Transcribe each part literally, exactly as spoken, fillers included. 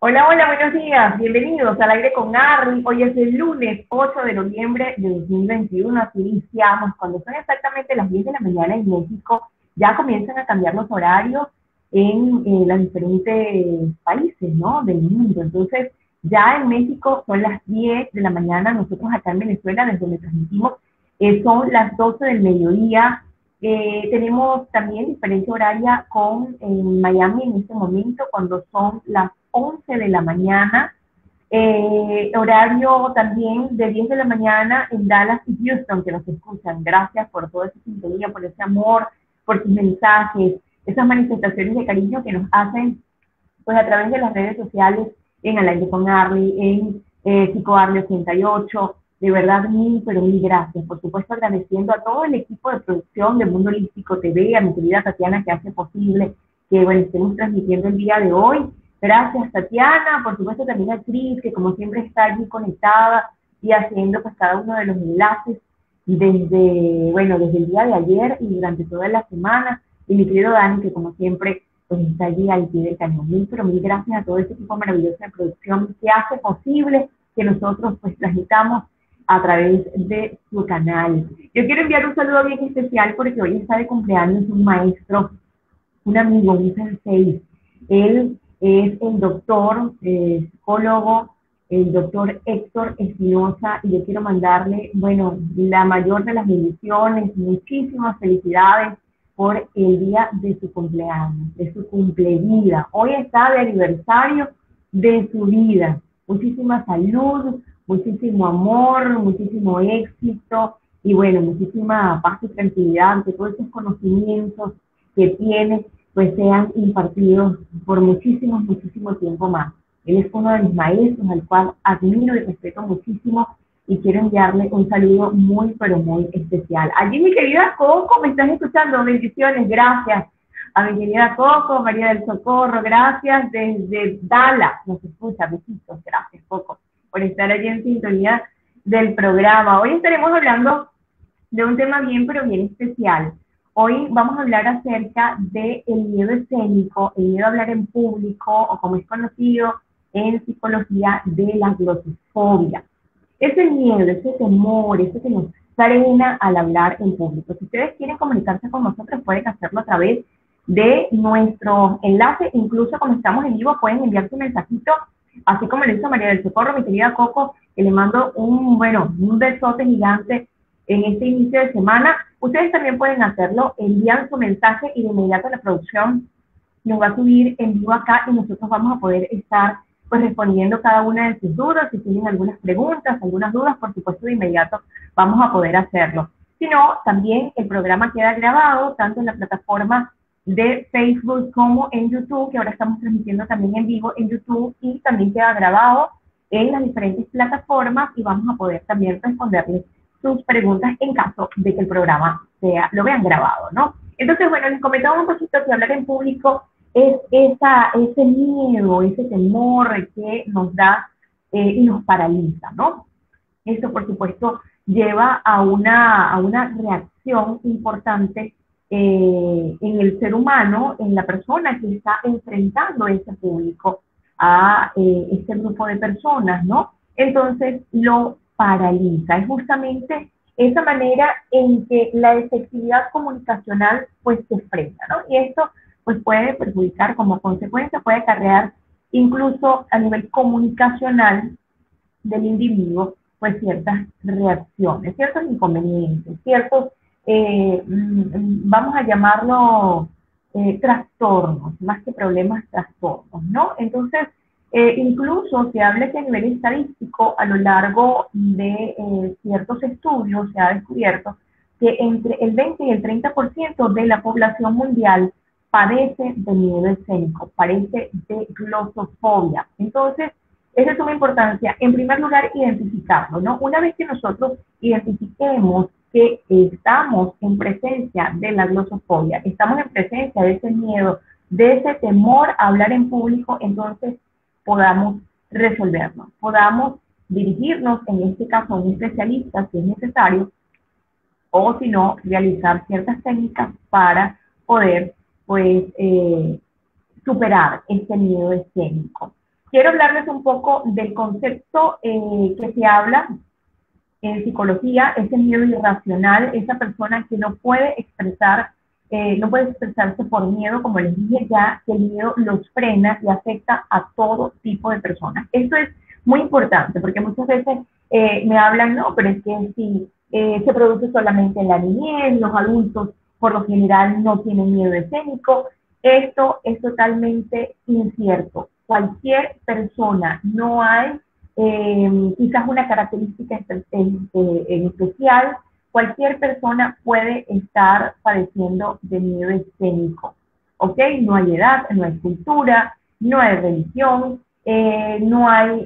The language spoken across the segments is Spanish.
Hola, hola, buenos días. Bienvenidos al aire con Arly. Hoy es el lunes ocho de noviembre de dos mil veintiuno. Así iniciamos. Cuando son exactamente las diez de la mañana en México, ya comienzan a cambiar los horarios en, en los diferentes países, ¿no?, del mundo. Entonces, ya en México son las diez de la mañana. Nosotros acá en Venezuela, desde donde transmitimos, eh, son las doce del mediodía. Eh, tenemos también diferencia horaria con en Miami en este momento, cuando son las once de la mañana. Eh, horario también de diez de la mañana en Dallas y Houston, que nos escuchan. Gracias por toda esa sintonía, por ese amor, por sus mensajes, esas manifestaciones de cariño que nos hacen pues a través de las redes sociales, en Al Aire con Arly, en eh, Psico Arly ochenta y ocho. De verdad, mil, pero mil gracias. Por supuesto, agradeciendo a todo el equipo de producción de Mundo Holístico T V, a mi querida Tatiana, que hace posible que, bueno, estemos transmitiendo el día de hoy. Gracias, Tatiana. Por supuesto, también a Cris, que como siempre está allí conectada y haciendo pues cada uno de los enlaces desde, bueno, desde el día de ayer y durante toda la semana. Y mi querido Dani, que como siempre pues está allí al pie del cañón. Mil, pero mil gracias a todo este equipo maravilloso de producción que hace posible que nosotros pues transmitamos a través de su canal. Yo quiero enviar un saludo bien especial porque hoy está de cumpleaños un maestro, un amigo, un sensei. Él es el doctor, eh, psicólogo, el doctor Héctor Espinosa, y yo quiero mandarle, bueno, la mayor de las bendiciones, muchísimas felicidades por el día de su cumpleaños, de su cumplevida. Hoy está de aniversario de su vida. Muchísima salud, muchísimo amor, muchísimo éxito y bueno, muchísima paz y tranquilidad, que todos esos conocimientos que tiene pues sean impartidos por muchísimo, muchísimo tiempo más. Él es uno de mis maestros, al cual admiro y respeto muchísimo, y quiero enviarle un saludo muy, pero muy especial. Allí mi querida Coco, me estás escuchando, bendiciones, gracias. A mi querida Coco, María del Socorro, gracias desde Dallas, nos escucha, besitos, gracias Coco, por estar allí en sintonía del programa. Hoy estaremos hablando de un tema bien, pero bien especial. Hoy vamos a hablar acerca del miedo escénico, el miedo a hablar en público, o como es conocido en psicología, de la glotofobia. Ese miedo, ese temor, ese que nos frena al hablar en público. Si ustedes quieren comunicarse con nosotros, pueden hacerlo a través de nuestro enlace, incluso como estamos en vivo, pueden enviar su mensajito, así como lo hizo María del Socorro, mi querida Coco, que le mando un, bueno, un besote gigante en este inicio de semana. Ustedes también pueden hacerlo, envían su mensaje y de inmediato la producción nos va a subir en vivo acá y nosotros vamos a poder estar pues respondiendo cada una de sus dudas. Si tienen algunas preguntas, algunas dudas, por supuesto de inmediato vamos a poder hacerlo. Si no, también el programa queda grabado tanto en la plataforma de Facebook como en YouTube, que ahora estamos transmitiendo también en vivo en YouTube, y también queda grabado en las diferentes plataformas y vamos a poder también responderles sus preguntas en caso de que el programa sea, lo vean grabado, ¿no? Entonces, bueno, les comentaba un poquito que hablar en público es esa, ese miedo, ese temor que nos da eh, y nos paraliza, ¿no? Esto, por supuesto, lleva a una, a una reacción importante eh, en el ser humano, en la persona que está enfrentando ese público, a eh, este grupo de personas, ¿no? Entonces, lo paraliza. Es justamente esa manera en que la efectividad comunicacional pues se frena, ¿no? Y esto pues puede perjudicar, como consecuencia, puede acarrear incluso a nivel comunicacional del individuo pues ciertas reacciones, ciertos inconvenientes, ciertos, eh, vamos a llamarlo eh, trastornos, más que problemas, trastornos, ¿no? Entonces, eh, incluso se habla que a nivel estadístico, a lo largo de eh, ciertos estudios, se ha descubierto que entre el veinte y el treinta por ciento de la población mundial padece de miedo escénico, padece de glotofobia. Entonces, esa es una importancia. En primer lugar, identificarlo, ¿no? Una vez que nosotros identifiquemos que estamos en presencia de la glosofobia, estamos en presencia de ese miedo, de ese temor a hablar en público, entonces podamos resolverlo, podamos dirigirnos, en este caso, a un especialista si es necesario, o si no, realizar ciertas técnicas para poder, pues, eh, superar este miedo escénico. quiero hablarles un poco del concepto eh, que se habla en psicología, ese miedo irracional, esa persona que no puede expresar, eh, no puede expresarse por miedo, como les dije ya, que el miedo los frena y afecta a todo tipo de personas. Esto es muy importante porque muchas veces eh, me hablan, no, pero es que si eh, se produce solamente en la niñez, los adultos por lo general no tienen miedo escénico. Esto es totalmente incierto. Cualquier persona, no hay eh, quizás una característica en, en, en especial, cualquier persona puede estar padeciendo de miedo escénico, ¿ok? No hay edad, no hay cultura, no hay religión, eh, no hay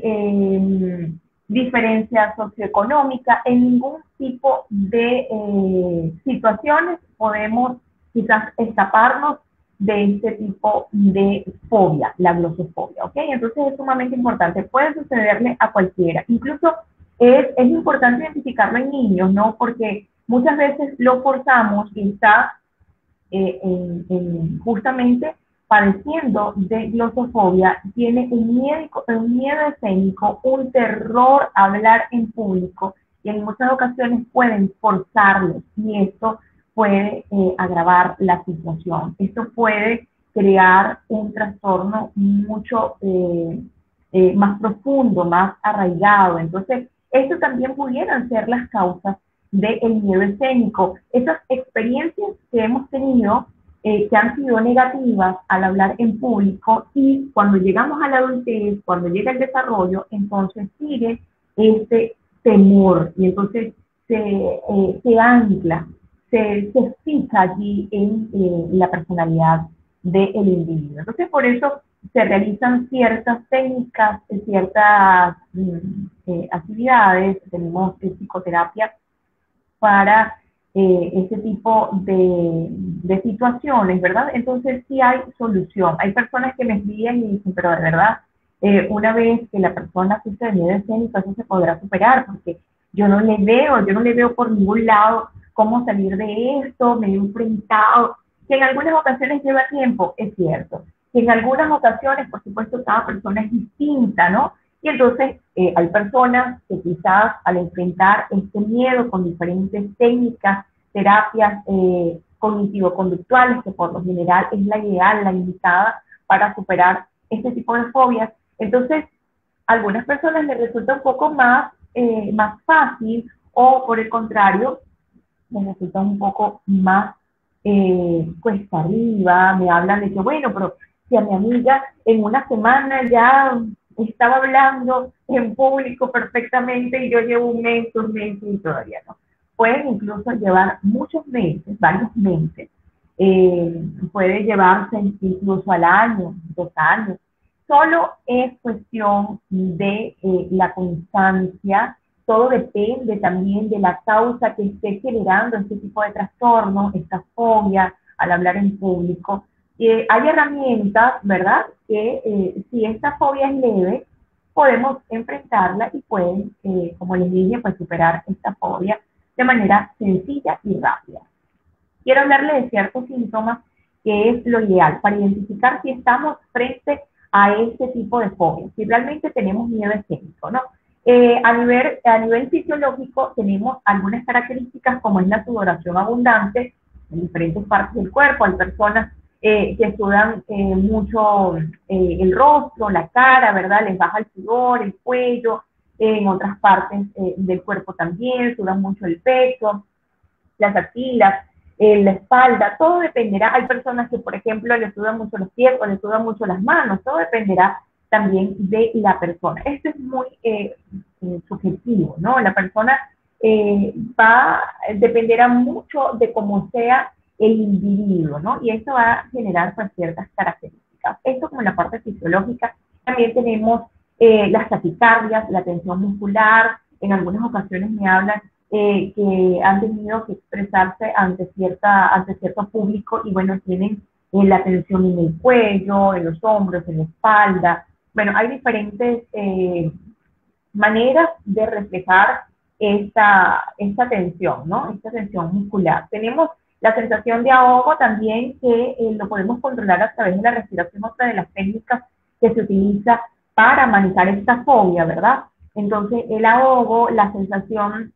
eh, diferencia socioeconómica, en ningún tipo de eh, situaciones podemos quizás escaparnos de este tipo de fobia, la glosofobia, ¿ok? Entonces es sumamente importante, puede sucederle a cualquiera, incluso es, es importante identificarlo en niños, ¿no? Porque muchas veces lo forzamos y está eh, en, en justamente padeciendo de glosofobia, tiene un miedo, un miedo escénico, un terror a hablar en público, y en muchas ocasiones pueden forzarlos, y esto puede eh, agravar la situación. Esto puede crear un trastorno mucho eh, eh, más profundo, más arraigado. Entonces, esto también pudieran ser las causas del miedo escénico. Esas experiencias que hemos tenido eh, que han sido negativas al hablar en público, y cuando llegamos a la adultez, cuando llega el desarrollo, entonces sigue este temor y entonces se, eh, se ancla, se, se fija allí en eh, la personalidad del individuo. Entonces, por eso se realizan ciertas técnicas, ciertas mm, eh, actividades, tenemos eh, psicoterapia para eh, ese tipo de, de situaciones, ¿verdad? Entonces sí hay solución. Hay personas que me escriben y dicen, pero de verdad, eh, una vez que la persona sufre de miedo escénico, eso se podrá superar, porque yo no le veo, yo no le veo por ningún lado cómo salir de esto, me he enfrentado, que en algunas ocasiones lleva tiempo, es cierto, que en algunas ocasiones, por supuesto, cada persona es distinta, ¿no? Y entonces eh, hay personas que quizás al enfrentar este miedo con diferentes técnicas, terapias eh, cognitivo-conductuales, que por lo general es la ideal, la indicada para superar este tipo de fobias, entonces a algunas personas les resulta un poco más, eh, más fácil, o por el contrario, les resulta un poco más eh, cuesta arriba, me hablan de que, bueno, pero si a mi amiga en una semana ya estaba hablando en público perfectamente y yo llevo un mes, dos meses y todavía no. Pueden incluso llevar muchos meses, varios meses, eh, puede llevarse incluso al año, dos años. Solo es cuestión de eh, la constancia. Todo depende también de la causa que esté generando este tipo de trastorno, esta fobia al hablar en público. Eh, hay herramientas, ¿verdad? Que eh, si esta fobia es leve, podemos enfrentarla y pueden, eh, como les dije, pues superar esta fobia de manera sencilla y rápida. Quiero hablarle de ciertos síntomas que es lo ideal para identificar si estamos frente a este tipo de fobia, si realmente tenemos miedo escénico, ¿no? Eh, a, nivel, a nivel fisiológico tenemos algunas características como es la sudoración abundante en diferentes partes del cuerpo. Hay personas eh, que sudan eh, mucho eh, el rostro, la cara, ¿verdad? Les baja el sudor, el cuello, eh, en otras partes eh, del cuerpo también, sudan mucho el pecho, las axilas, eh, la espalda, todo dependerá. Hay personas que, por ejemplo, les sudan mucho los pies o les sudan mucho las manos, todo dependerá también de la persona. Esto es muy eh, eh, subjetivo, ¿no? La persona eh, va, dependerá mucho de cómo sea el individuo, ¿no? Y esto va a generar pues, ciertas características. Esto como en la parte fisiológica. También tenemos eh, las taquicardias, la tensión muscular. En algunas ocasiones me hablan eh, que han tenido que expresarse ante, cierta, ante cierto público y bueno, tienen eh, la tensión en el cuello, en los hombros, en la espalda. Bueno, hay diferentes eh, maneras de reflejar esta, esta tensión, ¿no? Esta tensión muscular. Tenemos la sensación de ahogo también, que eh, lo podemos controlar a través de la respiración, otra de las técnicas que se utiliza para manejar esta fobia, ¿verdad? Entonces, el ahogo, la sensación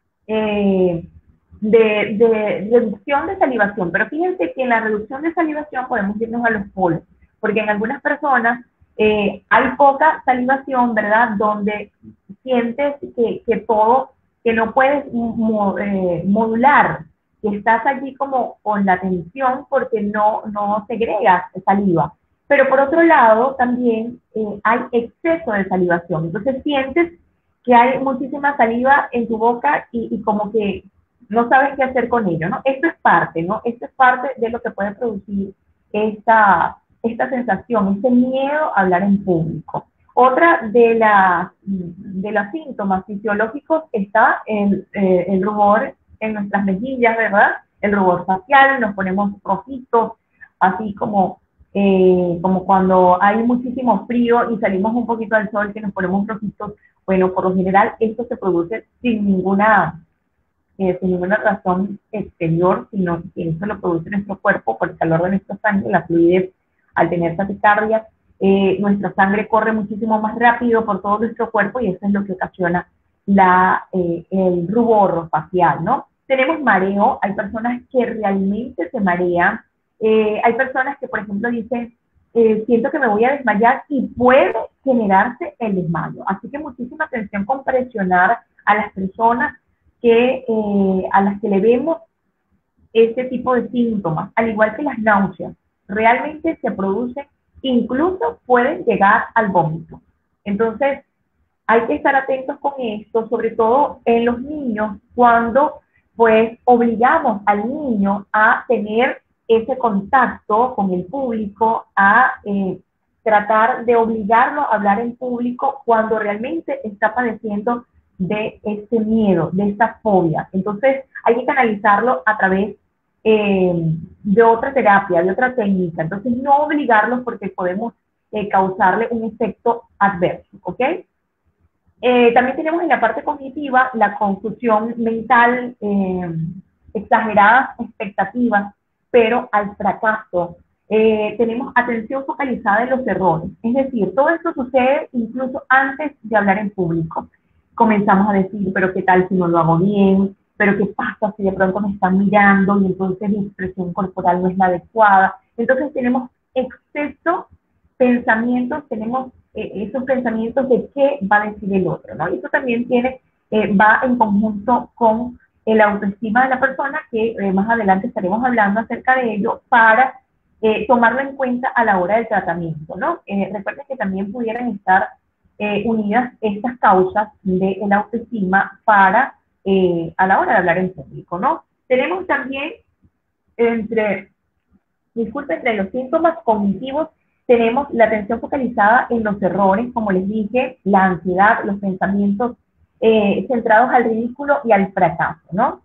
eh, de, de reducción de salivación. Pero fíjense que en la reducción de salivación podemos irnos a los polos, porque en algunas personas eh, hay poca salivación, ¿verdad? Donde sientes que, que todo, que no puedes mo, eh, modular, que estás allí como con la tensión porque no, no segregas saliva. Pero por otro lado, también eh, hay exceso de salivación. Entonces sientes que hay muchísima saliva en tu boca y, y como que no sabes qué hacer con ello, ¿no? Esto es parte, ¿no? Esto es parte de lo que puede producir esta, esta sensación, este miedo a hablar en público. Otra de, la, de los síntomas fisiológicos está el, eh, el rubor en nuestras mejillas, ¿verdad? El rubor facial, nos ponemos rojitos, así como, eh, como cuando hay muchísimo frío y salimos un poquito al sol que nos ponemos rojitos. Bueno, por lo general esto se produce sin ninguna, eh, sin ninguna razón exterior, sino que esto lo produce nuestro cuerpo por el calor de nuestra sangre, la fluidez al tener taquicardia. Eh, nuestra sangre corre muchísimo más rápido por todo nuestro cuerpo y eso es lo que ocasiona la, eh, el rubor facial, ¿no? Tenemos mareo, hay personas que realmente se marean, eh, hay personas que, por ejemplo, dicen, eh, siento que me voy a desmayar y puede generarse el desmayo. Así que muchísima atención con presionar a las personas que, eh, a las que le vemos este tipo de síntomas, al igual que las náuseas. Realmente se producen, incluso pueden llegar al vómito. Entonces, hay que estar atentos con esto, sobre todo en los niños, cuando pues obligamos al niño a tener ese contacto con el público, a eh, tratar de obligarlo a hablar en público cuando realmente está padeciendo de este miedo, de esta fobia. Entonces hay que canalizarlo a través eh, de otra terapia, de otra técnica. Entonces no obligarlos porque podemos eh, causarle un efecto adverso, ¿ok? Eh, también tenemos en la parte cognitiva la confusión mental, eh, exageradas expectativas, pero al fracaso. Eh, tenemos atención focalizada en los errores. Es decir, todo esto sucede incluso antes de hablar en público. Comenzamos a decir, pero qué tal si no lo hago bien, pero qué pasa si de pronto me están mirando y entonces mi expresión corporal no es la adecuada. Entonces tenemos exceso pensamientos, tenemos eh, esos pensamientos de qué va a decir el otro, ¿no? Y eso también tiene, eh, va en conjunto con el autoestima de la persona, que eh, más adelante estaremos hablando acerca de ello, para eh, tomarlo en cuenta a la hora del tratamiento, ¿no? Eh, recuerden que también pudieran estar eh, unidas estas causas de la autoestima para, eh, a la hora de hablar en público, ¿no? Tenemos también entre, disculpe, entre los síntomas cognitivos tenemos la atención focalizada en los errores, como les dije, la ansiedad, los pensamientos eh, centrados al ridículo y al fracaso, ¿no?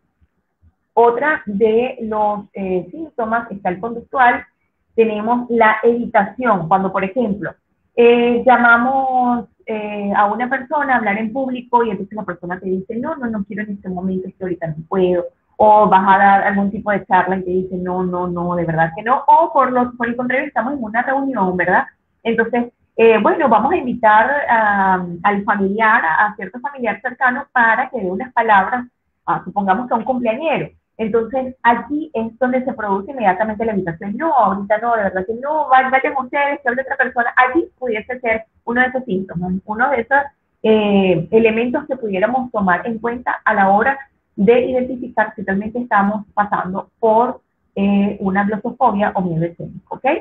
Otra de los eh, síntomas está el conductual. Tenemos la evitación, cuando, por ejemplo, eh, llamamos eh, a una persona a hablar en público y entonces la persona te dice, no, no, no quiero en este momento, es que ahorita no puedo. O vas a dar algún tipo de charla y te dice, no, no, no, de verdad que no. O por, los, por el contrario, estamos en una reunión, ¿verdad? Entonces, eh, bueno, vamos a invitar a, al familiar, a, a cierto familiar cercano para que dé unas palabras, a, supongamos que a un cumpleañero. Entonces, aquí es donde se produce inmediatamente la invitación. No, ahorita no, de verdad que no, vayan ustedes, que hable otra persona. Allí pudiese ser uno de esos síntomas, uno de esos eh, elementos que pudiéramos tomar en cuenta a la hora de identificar si realmente estamos pasando por eh, una glosofobia o miedo escénico, ¿ok?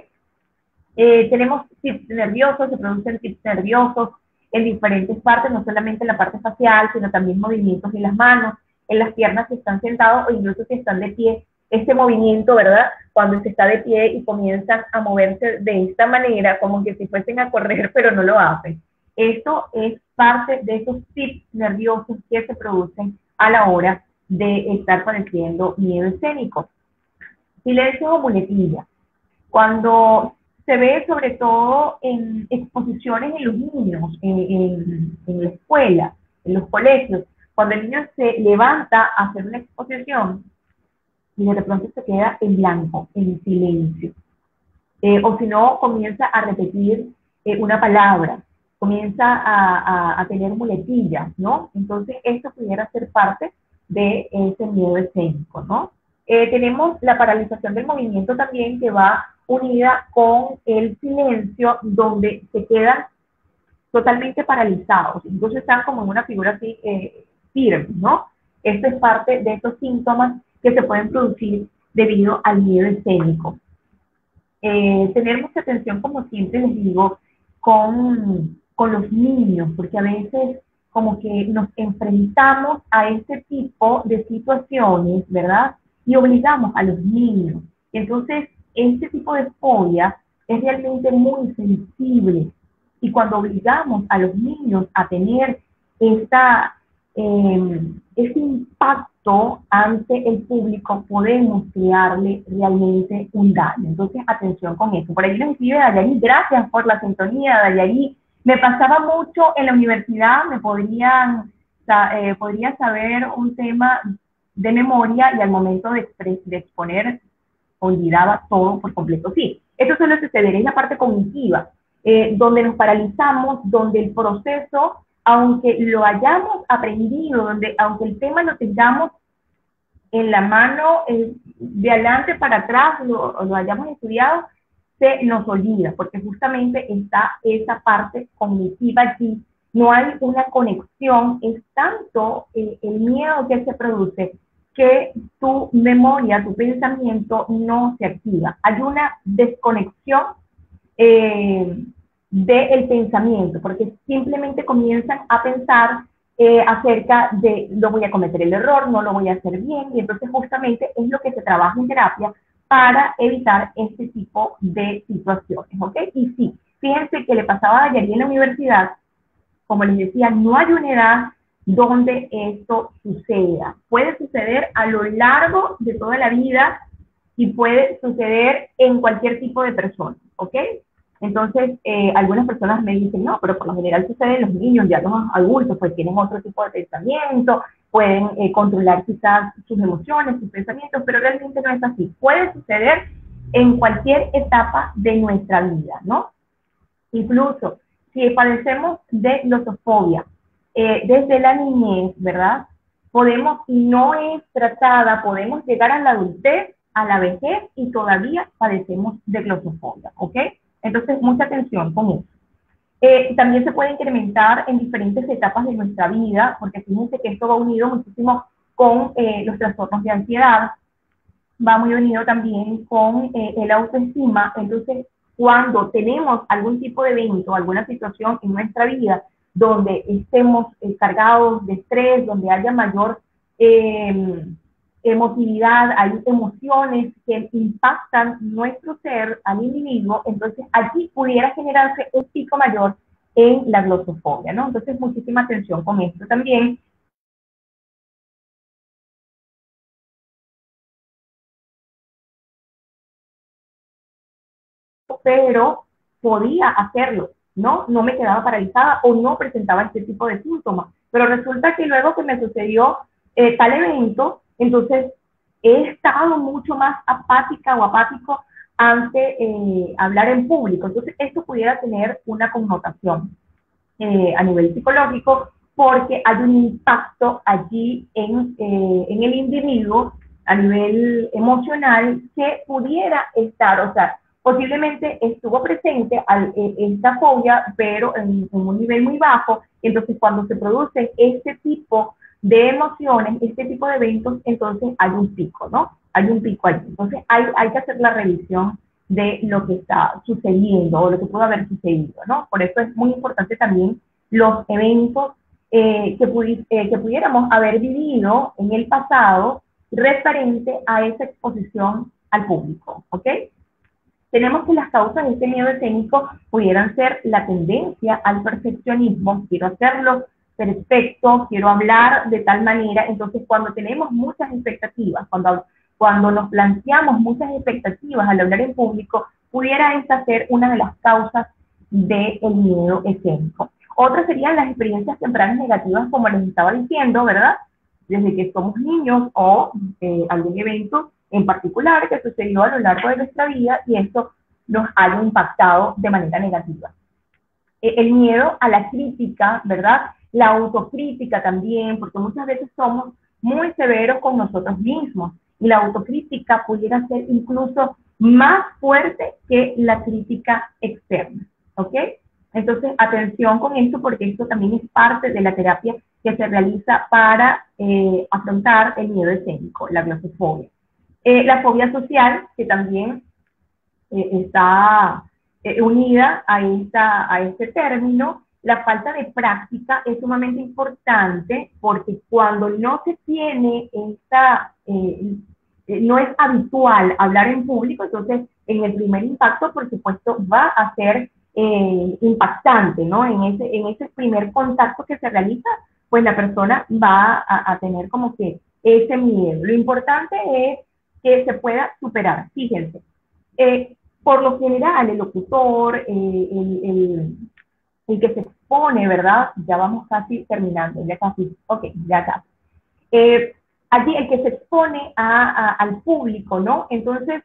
Eh, tenemos tics nerviosos, se producen tics nerviosos en diferentes partes, no solamente en la parte facial, sino también movimientos en las manos, en las piernas si están sentados o incluso si están de pie. Este movimiento, ¿verdad? Cuando se está de pie y comienzan a moverse de esta manera, como que si fuesen a correr, pero no lo hacen. Esto es parte de esos tics nerviosos que se producen a la hora de estar padeciendo miedo escénico. Silencio o muletilla. Cuando se ve sobre todo en exposiciones en los niños, en, en, en la escuela, en los colegios, cuando el niño se levanta a hacer una exposición y de pronto se queda en blanco, en silencio. Eh, o si no, comienza a repetir eh, una palabra, comienza a, a, a tener muletillas, ¿no? Entonces, esto pudiera ser parte de ese miedo escénico, ¿no? Eh, tenemos la paralización del movimiento también, que va unida con el silencio, donde se quedan totalmente paralizados, incluso están como en una figura así eh, firme, ¿no? Esto es parte de estos síntomas que se pueden producir debido al miedo escénico. Eh, tener mucha atención, como siempre les digo, con, con los niños, porque a veces como que nos enfrentamos a este tipo de situaciones, ¿verdad? Y obligamos a los niños. Entonces, este tipo de fobia es realmente muy sensible. Y cuando obligamos a los niños a tener esta, eh, este impacto ante el público, podemos crearle realmente un daño. Entonces, atención con eso. Por ahí nos escribe Dayari, gracias por la sintonía, Dayari. Me pasaba mucho en la universidad, me podrían, eh, podría saber un tema de memoria y al momento de, de exponer, olvidaba todo por completo. Sí, esto suele suceder, es la parte cognitiva, eh, donde nos paralizamos, donde el proceso, aunque lo hayamos aprendido, donde aunque el tema lo tengamos en la mano, eh, de adelante para atrás, lo, lo hayamos estudiado, se nos olvida, porque justamente está esa parte cognitiva allí, no hay una conexión, es tanto eh, el miedo que se produce que tu memoria, tu pensamiento no se activa. Hay una desconexión eh, del pensamiento, porque simplemente comienzan a pensar eh, acerca de lo voy a cometer el error, no lo voy a hacer bien, y entonces justamente es lo que se trabaja en terapia para evitar este tipo de situaciones, ¿ok? Y sí, fíjense que le pasaba a Dayari en la universidad, como les decía, no hay una edad donde esto suceda. Puede suceder a lo largo de toda la vida y puede suceder en cualquier tipo de persona, ¿ok? Entonces, eh, algunas personas me dicen, no, pero por lo general sucede en los niños, ya los adultos pues tienen otro tipo de pensamiento, pueden eh, controlar quizás sus emociones, sus pensamientos, pero realmente no es así. Puede suceder en cualquier etapa de nuestra vida, ¿no? Incluso si padecemos de glotofobia eh, desde la niñez, ¿verdad? Podemos, y no es tratada, podemos llegar a la adultez, a la vejez y todavía padecemos de glotofobia, ¿ok? Entonces, mucha atención con eso. Eh, también se puede incrementar en diferentes etapas de nuestra vida, porque fíjense que esto va unido muchísimo con eh, los trastornos de ansiedad, va muy unido también con eh, el autoestima. Entonces, cuando tenemos algún tipo de evento, alguna situación en nuestra vida donde estemos eh, cargados de estrés, donde haya mayor eh, emotividad, hay emociones que impactan nuestro ser al individuo, entonces allí pudiera generarse un pico mayor en la glotofobia, ¿no? Entonces, muchísima atención con esto también. Pero podía hacerlo, ¿no? No me quedaba paralizada o no presentaba este tipo de síntomas. Pero resulta que luego que me sucedió eh, tal evento, entonces he estado mucho más apática o apático ante eh, hablar en público. Entonces esto pudiera tener una connotación eh, a nivel psicológico porque hay un impacto allí en, eh, en el individuo a nivel emocional que pudiera estar, o sea, posiblemente estuvo presente al, eh, esta fobia, pero en, en un nivel muy bajo. Entonces, cuando se produce este tipo de emociones, este tipo de eventos, entonces hay un pico, ¿no? Hay un pico allí. Entonces, hay, hay que hacer la revisión de lo que está sucediendo o lo que pudo haber sucedido, ¿no? Por eso es muy importante también los eventos eh, que, pudi eh, que pudiéramos haber vivido en el pasado referente a esa exposición al público, ¿ok? Tenemos que las causas de este miedo escénico pudieran ser la tendencia al perfeccionismo, quiero hacerlo perfecto, quiero hablar de tal manera. Entonces, cuando tenemos muchas expectativas, cuando, cuando nos planteamos muchas expectativas al hablar en público, pudiera esta ser una de las causas del miedo escénico. Otras serían las experiencias tempranas negativas, como les estaba diciendo, ¿verdad? Desde que somos niños o eh, algún evento en particular que sucedió a lo largo de nuestra vida y esto nos haya impactado de manera negativa. eh, el miedo a la crítica, ¿verdad? La autocrítica también, porque muchas veces somos muy severos con nosotros mismos y la autocrítica pudiera ser incluso más fuerte que la crítica externa, ¿ok? Entonces, atención con esto porque esto también es parte de la terapia que se realiza para eh, afrontar el miedo escénico, la glosofobia. Eh, la fobia social, que también eh, está eh, unida a, esta, a este término. La falta de práctica es sumamente importante porque cuando no se tiene esta, eh, no es habitual hablar en público, entonces en el primer impacto, por supuesto, va a ser eh, impactante, ¿no? En ese, en ese primer contacto que se realiza, pues la persona va a, a tener como que ese miedo. Lo importante es que se pueda superar. Fíjense, eh, por lo general, el locutor, eh, el, el, el que se expone, ¿verdad? Ya vamos casi terminando, ya casi, ok, ya casi. Eh, allí el que se expone a, a, al público, ¿no? Entonces,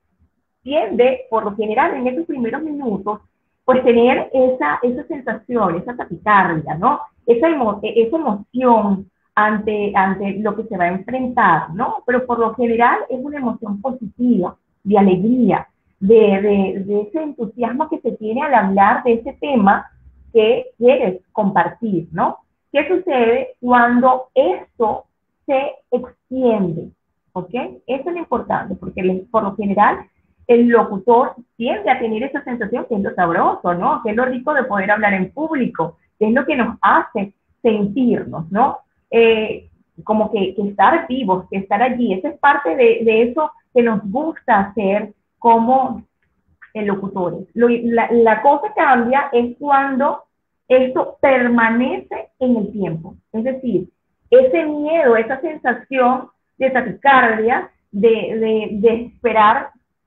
tiende, por lo general, en esos primeros minutos, pues tener esa, esa sensación, esa taquicardia, ¿no? Esa, emo esa emoción ante, ante lo que se va a enfrentar, ¿no? Pero por lo general es una emoción positiva, de alegría, de, de, de ese entusiasmo que se tiene al hablar de ese tema que quieres compartir, ¿no? ¿Qué sucede cuando esto se extiende? ¿Ok? Eso es lo importante, porque por lo general el locutor tiende a tener esa sensación que es lo sabroso, ¿no? Que es lo rico de poder hablar en público, que es lo que nos hace sentirnos, ¿no? Eh, como que, que estar vivos, que estar allí, esa es parte de, de eso que nos gusta hacer como locutores. Lo, la, la cosa cambia es cuando esto permanece en el tiempo, es decir, ese miedo, esa sensación de taquicardia, de, de, de esperar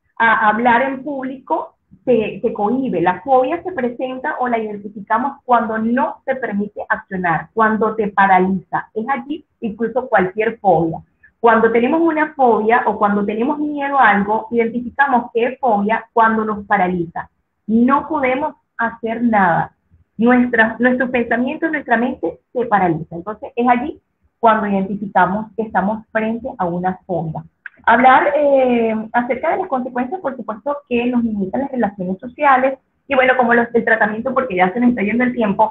a hablar en público, se, se cohíbe. La fobia se presenta o la identificamos cuando no te permite accionar, cuando te paraliza. Es allí incluso cualquier fobia. Cuando tenemos una fobia o cuando tenemos miedo a algo, identificamos que es fobia cuando nos paraliza. No podemos hacer nada. Nuestra, nuestros pensamientos, nuestra mente se paraliza. Entonces es allí cuando identificamos que estamos frente a una fobia. Hablar eh, acerca de las consecuencias, por supuesto, que nos limitan las relaciones sociales, y bueno, como los, el tratamiento, porque ya se nos está yendo el tiempo,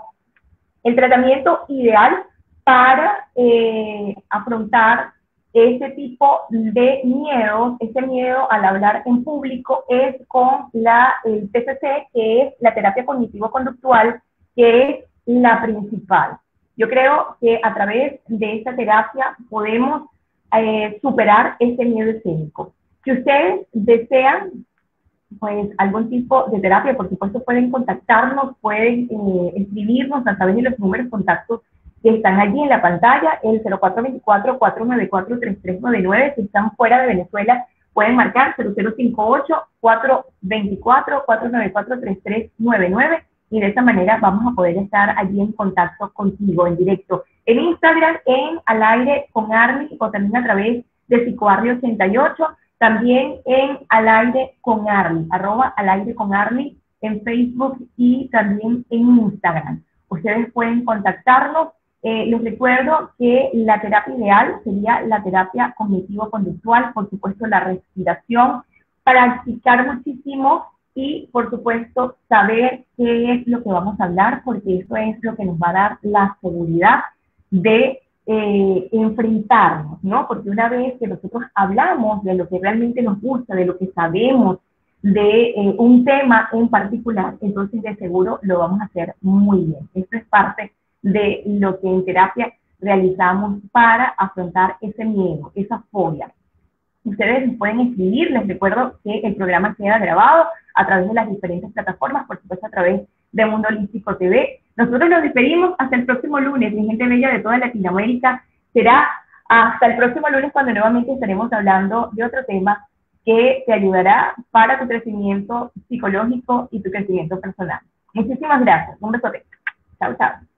el tratamiento ideal para eh, afrontar ese tipo de miedos, ese miedo al hablar en público, es con la, el T C C, que es la terapia cognitivo-conductual, que es la principal. Yo creo que a través de esta terapia podemos Eh, superar ese miedo escénico. Si ustedes desean, pues, algún tipo de terapia, por supuesto, pueden contactarnos, pueden eh, escribirnos a través de los números contactos que están allí en la pantalla, el cero cuatro dos cuatro, cuatro nueve cuatro, tres tres nueve nueve. Si están fuera de Venezuela, pueden marcar cero cero cinco ocho, cuatro dos cuatro, cuatro nueve cuatro, tres tres nueve nueve, y de esa manera vamos a poder estar allí en contacto contigo en directo. En Instagram, en Al Aire con Arly, o también a través de Psicoarly ochenta y ocho, también en Al Aire con Arly, arroba Al Aire con Arly, en Facebook y también en Instagram. Ustedes pueden contactarnos. Eh, les recuerdo que la terapia ideal sería la terapia cognitivo-conductual, por supuesto la respiración, practicar muchísimo y, por supuesto, saber qué es lo que vamos a hablar, porque eso es lo que nos va a dar la seguridad de eh, enfrentarnos, ¿no? Porque una vez que nosotros hablamos de lo que realmente nos gusta, de lo que sabemos, de eh, un tema en particular, entonces de seguro lo vamos a hacer muy bien. Esto es parte de lo que en terapia realizamos para afrontar ese miedo, esa fobia. Ustedes pueden escribir, les recuerdo que el programa queda grabado a través de las diferentes plataformas, por supuesto a través de Mundo Holístico T V. Nosotros nos despedimos hasta el próximo lunes, mi gente bella de toda Latinoamérica. Será hasta el próximo lunes cuando nuevamente estaremos hablando de otro tema que te ayudará para tu crecimiento psicológico y tu crecimiento personal. Muchísimas gracias. Un besote. Chao, chao.